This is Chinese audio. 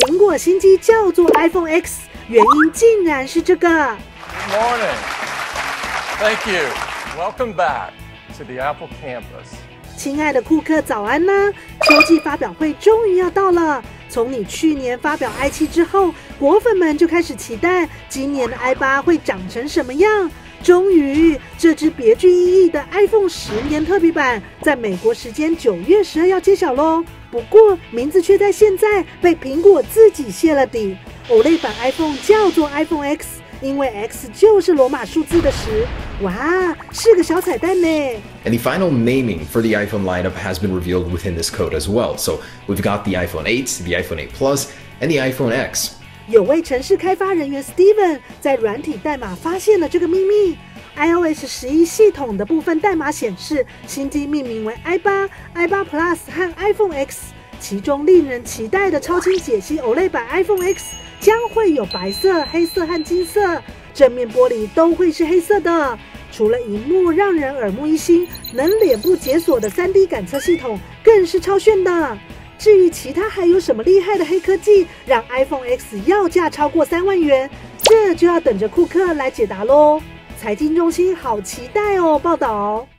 苹果新机叫做 iPhone X， 原因竟然是这个。 Good morning. Thank you. Welcome back to the Apple campus. 亲爱的库克，早安呢！秋季发表会终于要到了。从你去年发表 i7 之后，果粉们就开始期待今年的 i8 会长成什么样。终于，这支别具意义的 iPhone 10年特别版，在美国时间9月12要揭晓咯。不过，名字却在现在被苹果自己泄了底。OLED 版 iPhone 叫做 iPhone X。因为 X 就是罗马数字的10，哇，是个小彩蛋呢。 And the final naming for the iPhone lineup has been revealed within this code as well. So we've got the iPhone 8, the iPhone 8 Plus, and the iPhone X. 有位程式开发人员 Steven 在软体代码发现了这个秘密。iOS 11系统的部分代码显示，新机命名为 i8、i8 Plus 和 iPhone X。其中令人期待的超清解析 OLED 版 iPhone X 将会有白色、黑色和金色，正面玻璃都会是黑色的。除了萤幕让人耳目一新，能脸部解锁的 3D 感测系统更是超炫的。至于其他还有什么厉害的黑科技，让 iPhone X 要价超过3万元，这就要等着库克来解答咯。财经中心好期待哦，报道。